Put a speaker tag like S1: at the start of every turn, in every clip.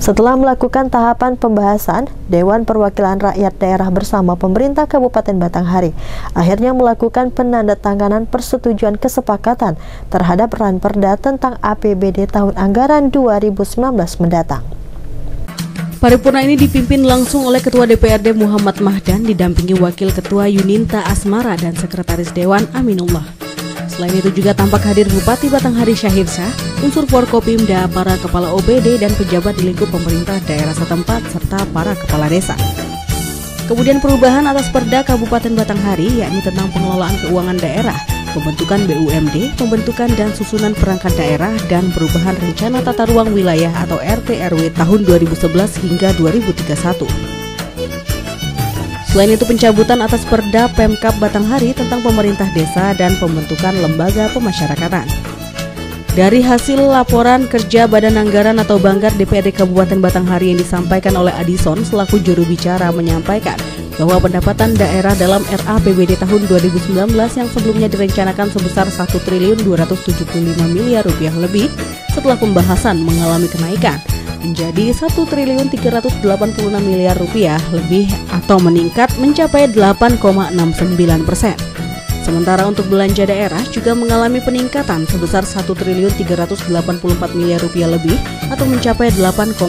S1: Setelah melakukan tahapan pembahasan, Dewan Perwakilan Rakyat Daerah bersama pemerintah Kabupaten Batanghari akhirnya melakukan penandatanganan persetujuan kesepakatan terhadap Ranperda tentang APBD tahun anggaran 2019 mendatang.
S2: Paripurna ini dipimpin langsung oleh Ketua DPRD Muhammad Mahdan didampingi Wakil Ketua Yuninta Asmara dan Sekretaris Dewan Aminullah. Selain itu juga tampak hadir Bupati Batanghari Syahirsyah, unsur Forkopimda, para kepala OPD dan pejabat di lingkup pemerintah daerah setempat serta para kepala desa. Kemudian perubahan atas Perda Kabupaten Batanghari yakni tentang pengelolaan keuangan daerah, pembentukan BUMD, pembentukan dan susunan perangkat daerah dan perubahan rencana tata ruang wilayah atau RT/RW tahun 2011 hingga 2031. Selain itu pencabutan atas Perda Pemkab Batanghari tentang pemerintah desa dan pembentukan lembaga pemasyarakatan. Dari hasil laporan kerja Badan Anggaran atau Banggar DPRD Kabupaten Batanghari yang disampaikan oleh Adison selaku juru bicara menyampaikan bahwa pendapatan daerah dalam RAPBD tahun 2019 yang sebelumnya direncanakan sebesar 1.275 miliar rupiah lebih setelah pembahasan mengalami kenaikan menjadi 1.386 miliar rupiah lebih atau meningkat mencapai 8,69%. Sementara untuk belanja daerah juga mengalami peningkatan sebesar 1.384 miliar rupiah lebih atau mencapai 8,57%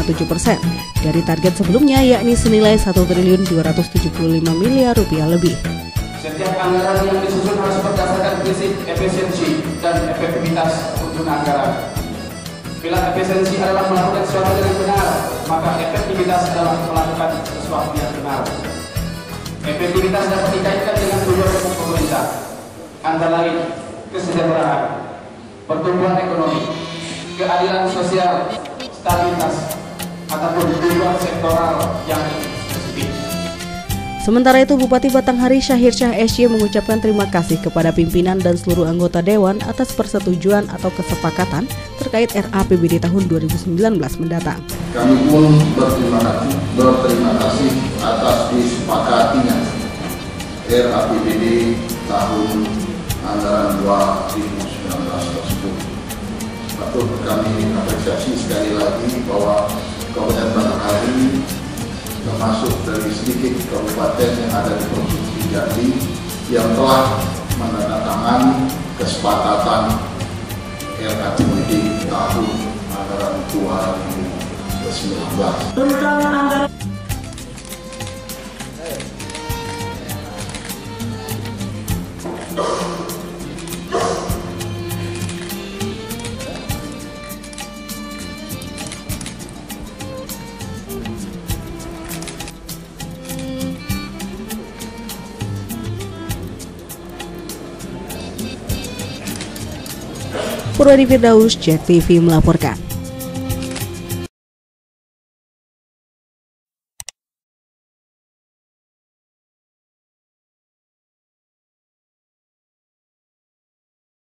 S2: dari target sebelumnya yakni senilai 1.275 miliar rupiah lebih.
S3: Setiap anggaran yang disusun harus berdasarkan prinsip efisiensi dan efektivitas penggunaan anggaran. Bila efisiensi adalah melakukan sesuatu dengan benar, maka efektivitas adalah melakukan sesuatu yang benar. Efektivitas dapat dikaitkan dengan tujuan pokok pemerintah, antara lain kesejahteraan, pertumbuhan ekonomi, keadilan sosial, stabilitas, ataupun tujuan sektoral yang spesifik.
S2: Sementara itu, Bupati Batanghari Syahirsyah SY mengucapkan terima kasih kepada pimpinan dan seluruh anggota Dewan atas persetujuan atau kesepakatan terkait RAPBD tahun 2019 mendatang.
S4: Kami pun berterima kasih atas disepakatinya RAPBD tahun anggaran 2019 tersebut. Patut kami apresiasi sekali lagi bahwa Kabupaten Batanghari termasuk dari sedikit kabupaten yang ada di Provinsi Jambi yang telah menandatangani kesepakatan RAPBD tahun anggaran 2019.
S2: Purwadi Firdaus, JEK TV melaporkan.